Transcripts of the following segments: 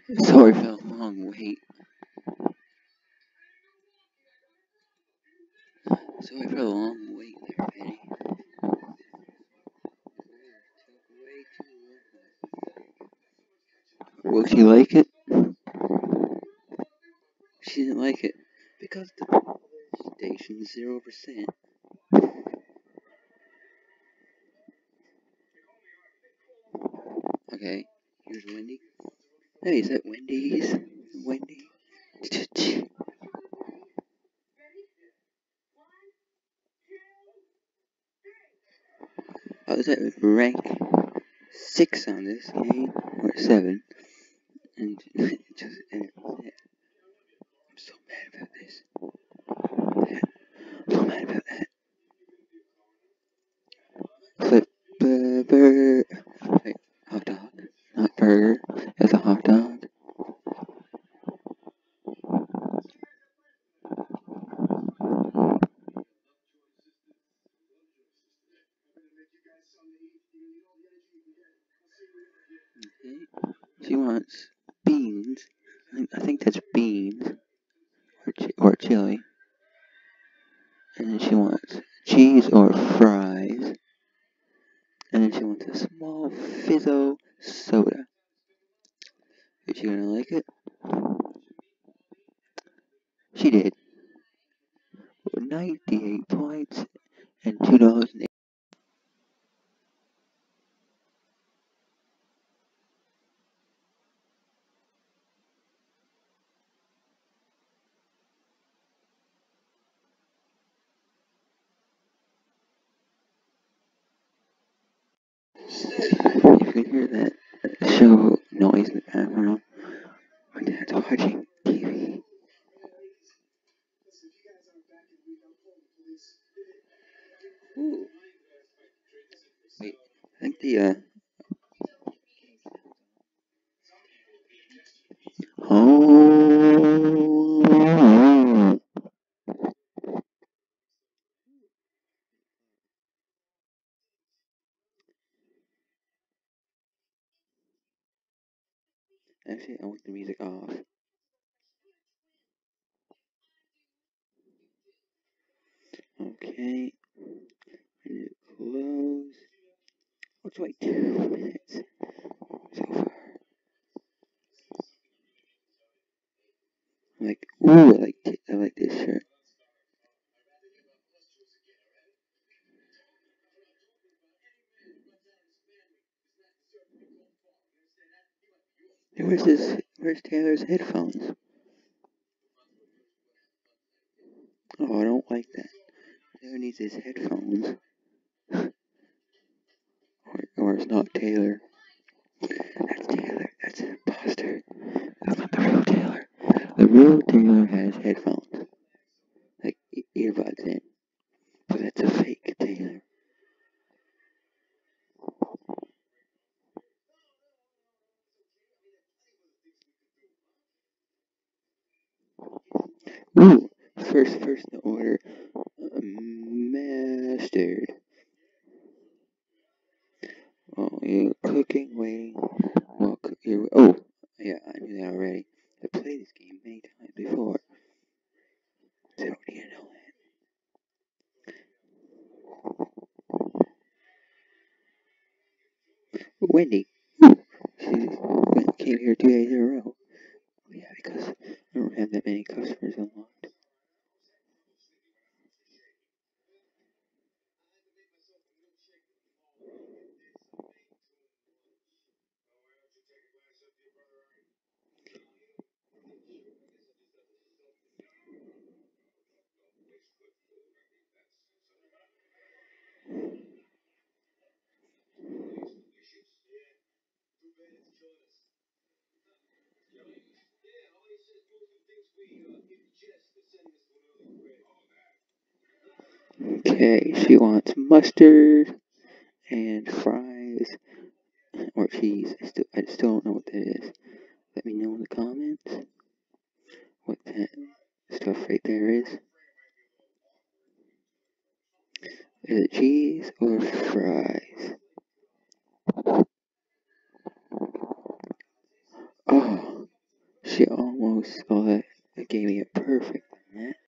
Sorry for the long wait. Sorry for the long wait there, Penny. Will she like it? She didn't like it because the station's 0%. Okay, here's Wendy. Hey, is that Wendy's? Wendy? I was at rank 6 on this game, or 7, and I'm so mad about this. I'm so mad about that. Flip burger. Wait, hot dog, not burger. It's a hot dog. Okay. She wants beans. I think that's beans or chili. And then she wants cheese or fries. And then she wants a small fizzo soda. Is she gonna like it? She did. 98 points and $2.80. If you can hear that show noise in the background, my dad's watching TV. Ooh. Wait, I think oh. Actually, I want the music off. Okay. And close. Let's wait 2 minutes so far. Like, ooh, I like this shirt. Where's Taylor's headphones? Oh, I don't like that. Taylor needs his headphones. or it's not Taylor. That's Taylor. That's an imposter. That's not the real Taylor. The real Taylor has headphones. Like earbuds in. But that's a fake Taylor. Ooh, first in the order. Mustard. Oh, you're cooking, waiting. Well, oh, yeah, I knew that already. I played this game many times before. So I don't need to know that. Wendy. She came here 2 days in a row. Oh, yeah, because I don't have that many customers unlocked. Okay, she wants mustard and fries or cheese. I still don't know what that is. Let me know in the comments what that stuff right there is. Is it cheese or fries? Oh, She almost gave me a perfect on that.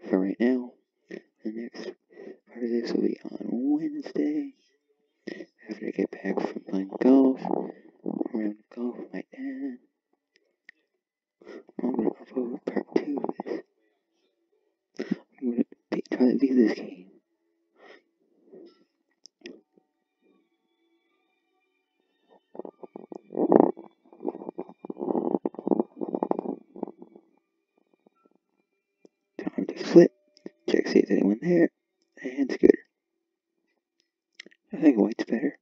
for right now. The next part of this will be on Wednesday. After I get back from playing golf, around golf with my dad. I'm gonna upload part 2 of this. I'm gonna try to beat this game. Time to flip. Check see if there's anyone there. And scooter. I think white's better.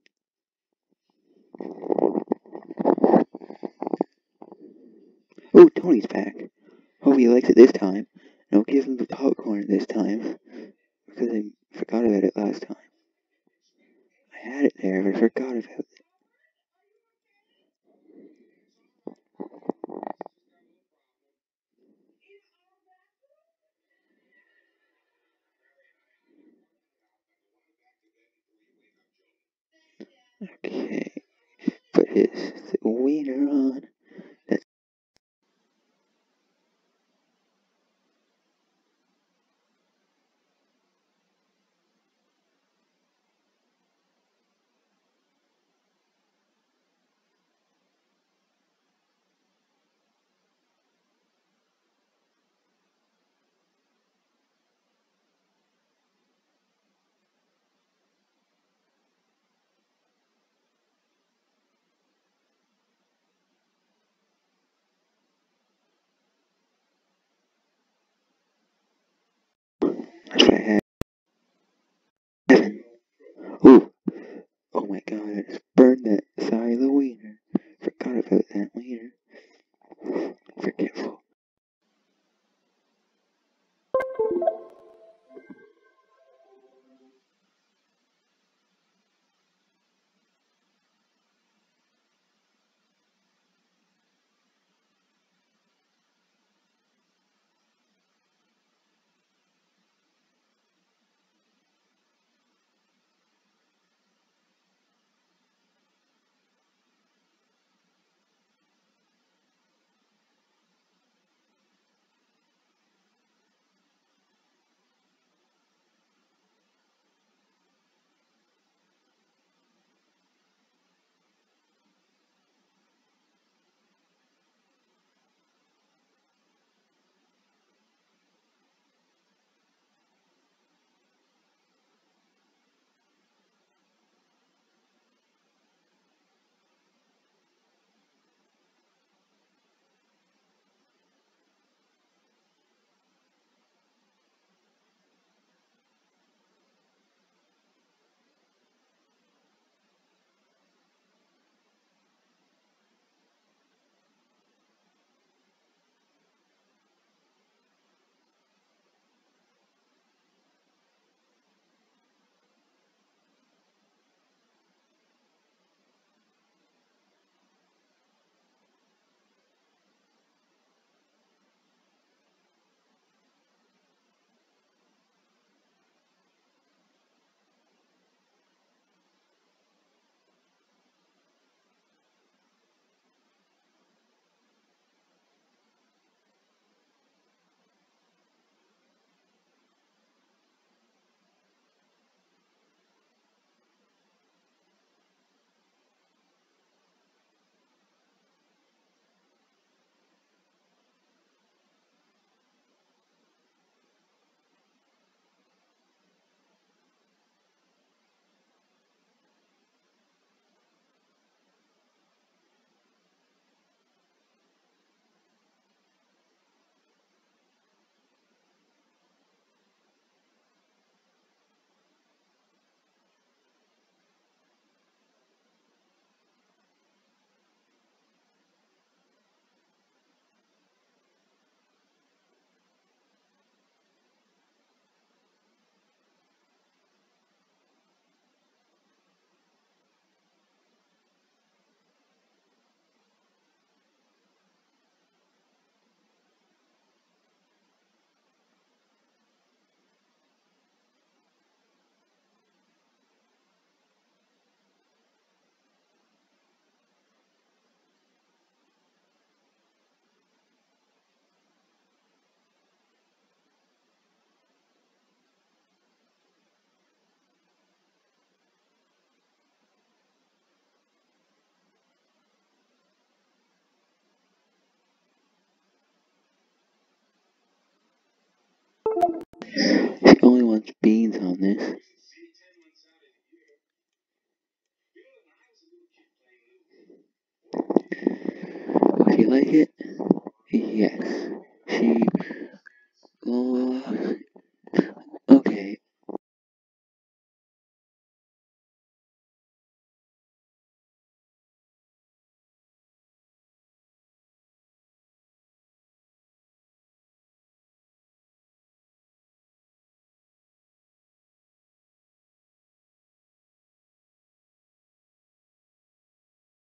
Oh, Tony's back. Hope he likes it this time. And I'll give him the popcorn this time. Because I forgot about it last time. I had it there, but I forgot about it. Okay. Put his wiener on. That's wants beans on this. Does she like it? Yes. She. Oh,